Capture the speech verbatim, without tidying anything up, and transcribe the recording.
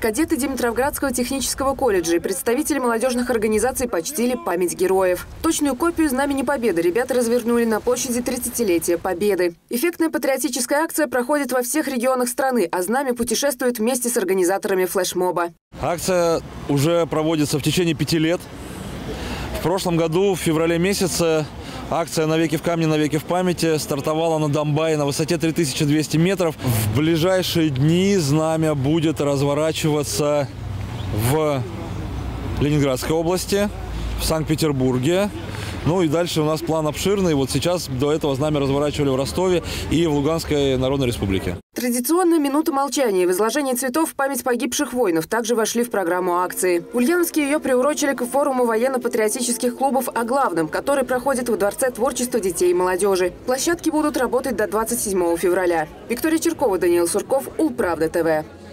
Кадеты Димитровградского технического колледжа и представители молодежных организаций почтили память героев. Точную копию Знамени Победы ребята развернули на площади тридцатилетия Победы. Эффектная патриотическая акция проходит во всех регионах страны, а Знамя путешествует вместе с организаторами флешмоба. Акция уже проводится в течение пяти лет. В прошлом году, в феврале месяце, акция «Навеки в камне, навеки в памяти» стартовала на Домбае на высоте три тысячи двести метров. В ближайшие дни Знамя будет разворачиваться в Ленинградской области, в Санкт-Петербурге. Ну и дальше у нас план обширный. Вот сейчас до этого Знамя разворачивали в Ростове и в Луганской Народной Республике. Традиционная минута молчания и возложение цветов в память погибших воинов также вошли в программу акции. В Ульяновске ее приурочили к форуму военно-патриотических клубов «О главном», который проходит во Дворце творчества детей и молодежи. Площадки будут работать до двадцать седьмого февраля. Виктория Черкова, Даниил Сурков, Улправда ТВ.